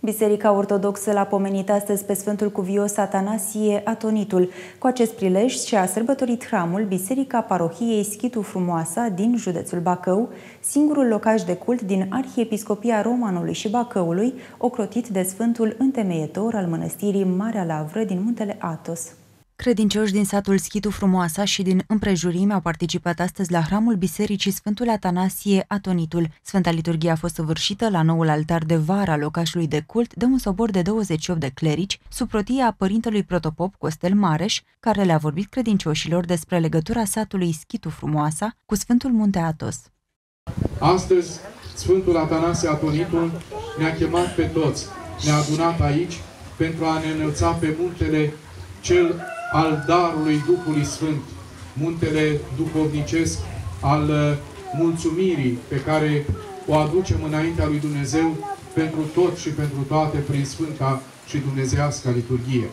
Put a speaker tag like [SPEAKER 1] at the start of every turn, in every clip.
[SPEAKER 1] Biserica Ortodoxă l-a pomenit astăzi pe Sfântul Cuvios Atanasie Atonitul. Cu acest prilej și-a sărbătorit hramul Biserica Parohiei Schitu Frumoasa din județul Bacău, singurul locaș de cult din Arhiepiscopia Romanului și Bacăului, ocrotit de Sfântul întemeietor al mănăstirii Marea Lavră din Muntele Athos. Credincioși din satul Schitu Frumoasa și din împrejurimi au participat astăzi la hramul Bisericii Sfântul Atanasie Atonitul. Sfânta liturghie a fost săvârșită la noul altar de vară al locașului de cult de un sobor de 28 de clerici, sub protia părintelui protopop Costel Mareș, care le-a vorbit credincioșilor despre legătura satului Schitu Frumoasa cu Sfântul Munte Athos.
[SPEAKER 2] Astăzi, Sfântul Atanasie Atonitul ne-a chemat pe toți, ne-a adunat aici pentru a ne înălța pe muntele cel al darului Duhului Sfânt, muntele duhovnicesc al mulțumirii pe care o aducem înaintea lui Dumnezeu pentru tot și pentru toate prin Sfânta și Dumnezeiasca liturghie.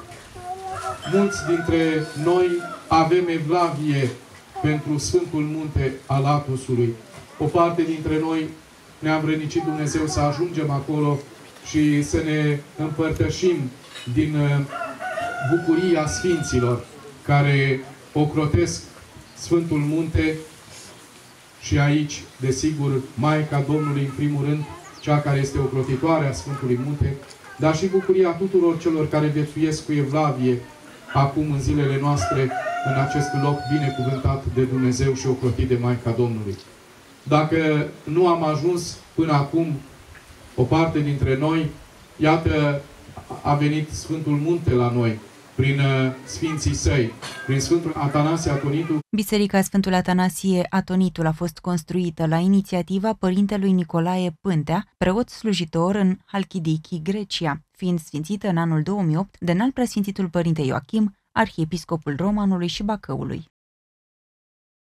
[SPEAKER 2] Mulți dintre noi avem evlavie pentru Sfântul Munte al Athosului. O parte dintre noi ne-a învrednicit Dumnezeu să ajungem acolo și să ne împărtășim din bucuria Sfinților care ocrotesc Sfântul Munte și aici, desigur, Maica Domnului în primul rând, cea care este ocrotitoare a Sfântului Munte, dar și bucuria tuturor celor care viețuiesc cu evlavie acum în zilele noastre în acest loc binecuvântat de Dumnezeu și ocrotit de Maica Domnului. Dacă nu am ajuns până acum o parte dintre noi, iată, a venit Sfântul Munte la noi, prin Sfinții Săi, prin Sfântul Atanasie Atonitul.
[SPEAKER 1] Biserica Sfântul Atanasie Atonitul a fost construită la inițiativa părintelui Nicolae Pântea, preot slujitor în Halkidiki, Grecia, fiind sfințită în anul 2008 de înalt preasfințitul părinte Ioachim, arhiepiscopul Romanului și Bacăului.